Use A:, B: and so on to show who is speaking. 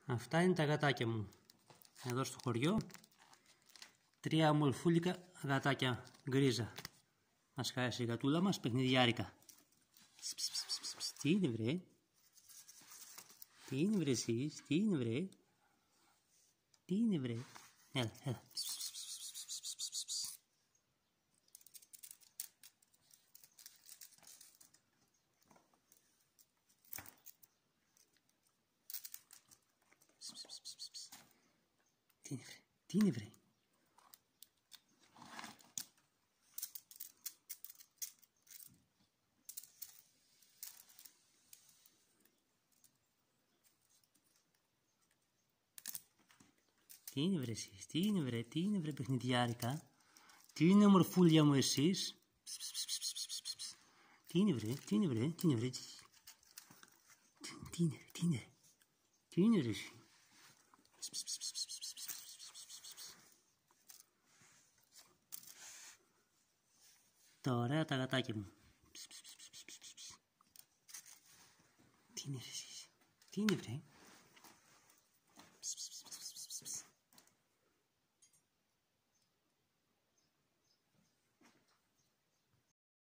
A: Αυτά είναι τα γατάκια μου. Εδώ στο χωριό. 3 ομορφούλικα γατάκια γκρίζα. Μας χάρισε η γατούλα μας, παιχνιδιάρικα. Τι είναι βρε? Τι είναι βρε εσείς? Τι είναι βρε? Τι είναι βρε? Έλα, έλα. Τι είναι βρε? Τι είναι βρε εσείς? Τι είναι βρε? Τι είναι βρε παιχνιδιάρικα? Τι είναι ομορφούλια μου εσείς? Τι είναι βρε? Τι είναι βρε? Τι είναι βρε? Τι είναι? Τι είναι? Τι είναι ρε εσύ? Τα ωραία τα γατάκια μου. Τι είναι ρε εσείς? Τι είναι βρε?